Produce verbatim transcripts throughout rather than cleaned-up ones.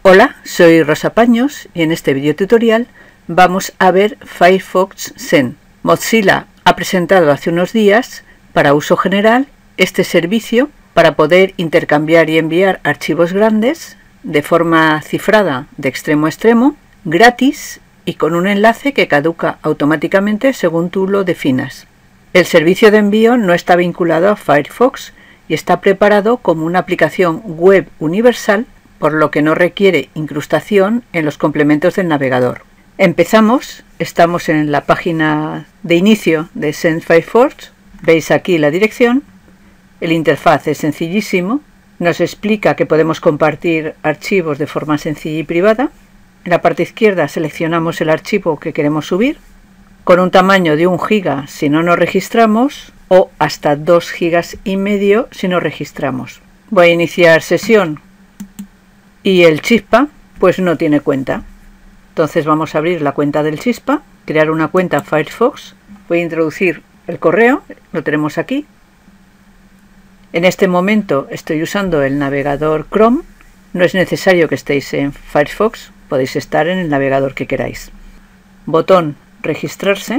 Hola, soy Rosa Paños y en este video tutorial vamos a ver Firefox Send. Mozilla ha presentado hace unos días para uso general este servicio para poder intercambiar y enviar archivos grandes de forma cifrada de extremo a extremo, gratis y con un enlace que caduca automáticamente según tú lo definas. El servicio de envío no está vinculado a Firefox y está preparado como una aplicación web universal, por lo que no requiere incrustación en los complementos del navegador. Empezamos, estamos en la página de inicio de Send Firefox, veis aquí la dirección, el interfaz es sencillísimo, nos explica que podemos compartir archivos de forma sencilla y privada. En la parte izquierda seleccionamos el archivo que queremos subir, con un tamaño de un giga si no nos registramos, o hasta dos gigas y medio si nos registramos. Voy a iniciar sesión. Y el Chispa pues no tiene cuenta. Entonces vamos a abrir la cuenta del Chispa, crear una cuenta Firefox. Voy a introducir el correo, lo tenemos aquí. En este momento estoy usando el navegador Chrome. No es necesario que estéis en Firefox, podéis estar en el navegador que queráis. Botón registrarse.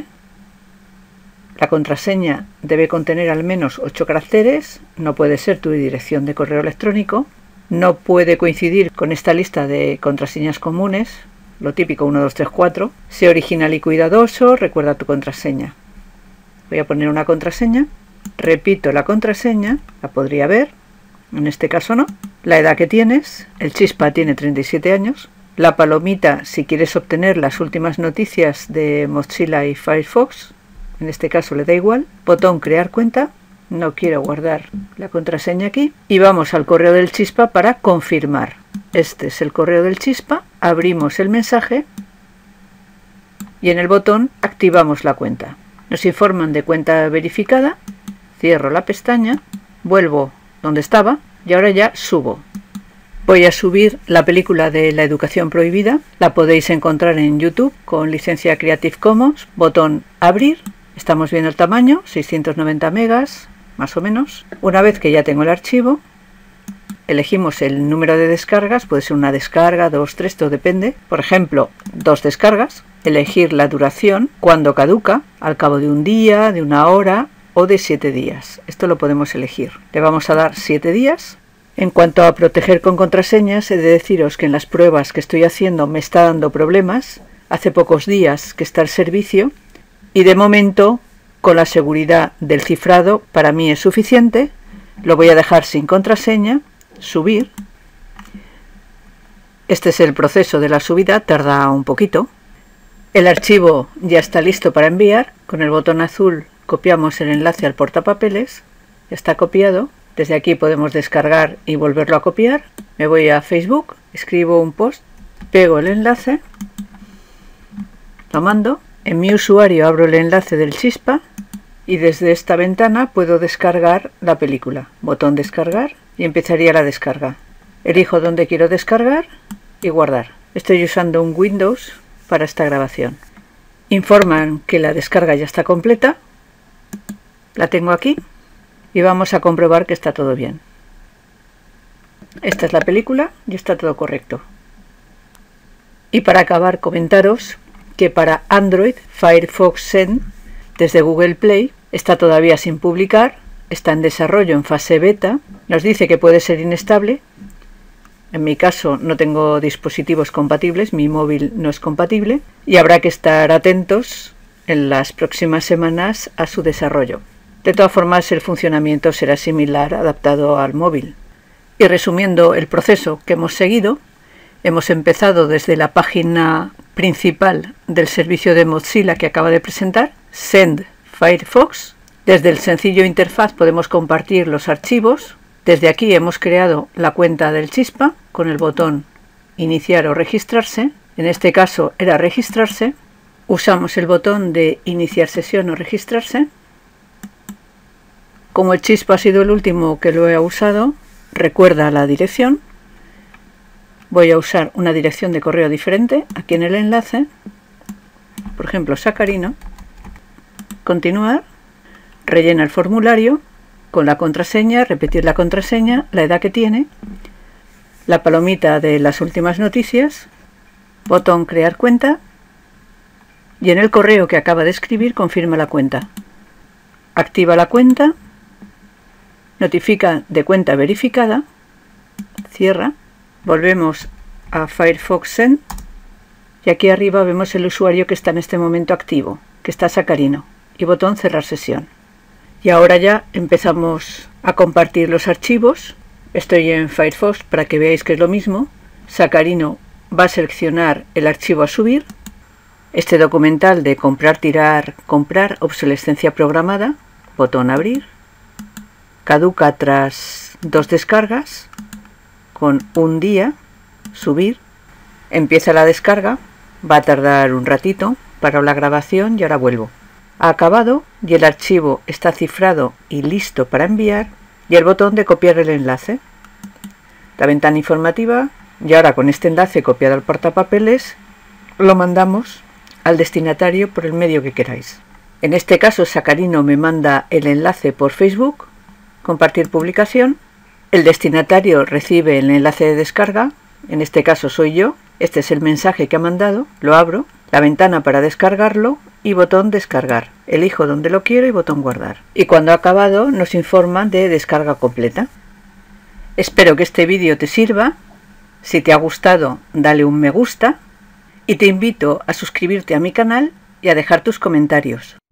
La contraseña debe contener al menos ocho caracteres, no puede ser tu dirección de correo electrónico. No puede coincidir con esta lista de contraseñas comunes, lo típico uno, dos, tres, cuatro. Sé original y cuidadoso, recuerda tu contraseña. Voy a poner una contraseña, repito la contraseña, la podría ver, en este caso no. La edad que tienes, el Chispa tiene treinta y siete años. La palomita si quieres obtener las últimas noticias de Mozilla y Firefox, en este caso le da igual. Botón crear cuenta. No quiero guardar la contraseña aquí. Y vamos al correo del Chispa para confirmar. Este es el correo del Chispa. Abrimos el mensaje. Y en el botón activamos la cuenta. Nos informan de cuenta verificada. Cierro la pestaña. Vuelvo donde estaba. Y ahora ya subo. Voy a subir la película de La Educación Prohibida. La podéis encontrar en YouTube con licencia Creative Commons. Botón abrir. Estamos viendo el tamaño. seiscientos noventa megas. Más o menos. Una vez que ya tengo el archivo, elegimos el número de descargas, puede ser una descarga, dos, tres, todo depende. Por ejemplo, dos descargas. Elegir la duración, cuando caduca, al cabo de un día, de una hora o de siete días. Esto lo podemos elegir. Le vamos a dar siete días. En cuanto a proteger con contraseñas, he de deciros que en las pruebas que estoy haciendo me está dando problemas. Hace pocos días que está el servicio y de momento, con la seguridad del cifrado, para mí es suficiente. Lo voy a dejar sin contraseña, subir. Este es el proceso de la subida, tarda un poquito. El archivo ya está listo para enviar. Con el botón azul copiamos el enlace al portapapeles. Ya está copiado. Desde aquí podemos descargar y volverlo a copiar. Me voy a Facebook, escribo un post, pego el enlace, lo mando. En mi usuario abro el enlace del Chispa y desde esta ventana puedo descargar la película. Botón descargar y empezaría la descarga. Elijo dónde quiero descargar y guardar. Estoy usando un Windows para esta grabación. Informan que la descarga ya está completa. La tengo aquí y vamos a comprobar que está todo bien. Esta es la película y está todo correcto. Y para acabar, comentaros que para Android, Firefox Send desde Google Play está todavía sin publicar, está en desarrollo en fase beta, nos dice que puede ser inestable. En mi caso no tengo dispositivos compatibles, mi móvil no es compatible y habrá que estar atentos en las próximas semanas a su desarrollo. De todas formas, el funcionamiento será similar adaptado al móvil. Y resumiendo el proceso que hemos seguido, hemos empezado desde la página principal del servicio de Mozilla que acaba de presentar, Send Firefox. Desde el sencillo interfaz podemos compartir los archivos. Desde aquí hemos creado la cuenta del Chispa con el botón iniciar o registrarse. En este caso era registrarse. Usamos el botón de iniciar sesión o registrarse. Como el Chispa ha sido el último que lo he usado, recuerda la dirección. Voy a usar una dirección de correo diferente aquí en el enlace, por ejemplo Sacarino. Continuar, rellena el formulario con la contraseña, repetir la contraseña, la edad que tiene, la palomita de las últimas noticias, botón crear cuenta y en el correo que acaba de escribir confirma la cuenta. Activa la cuenta, notifica de cuenta verificada, cierra, volvemos a Firefox Send y aquí arriba vemos el usuario que está en este momento activo, que está Sacarino, y botón cerrar sesión. Y ahora ya empezamos a compartir los archivos. Estoy en Firefox para que veáis que es lo mismo. Sacarino va a seleccionar el archivo a subir. Este documental de comprar, tirar, comprar, obsolescencia programada, botón abrir. Caduca tras dos descargas, con un día, subir. Empieza la descarga, va a tardar un ratito, paro la grabación y ahora vuelvo. Ha acabado y el archivo está cifrado y listo para enviar y el botón de copiar el enlace. La ventana informativa y ahora con este enlace copiado al portapapeles lo mandamos al destinatario por el medio que queráis. En este caso Sacarino me manda el enlace por Facebook, compartir publicación, el destinatario recibe el enlace de descarga, en este caso soy yo, este es el mensaje que ha mandado, lo abro, la ventana para descargarlo y botón descargar, elijo donde lo quiero y botón guardar. Y cuando ha acabado nos informa de descarga completa. Espero que este vídeo te sirva, si te ha gustado dale un me gusta y te invito a suscribirte a mi canal y a dejar tus comentarios.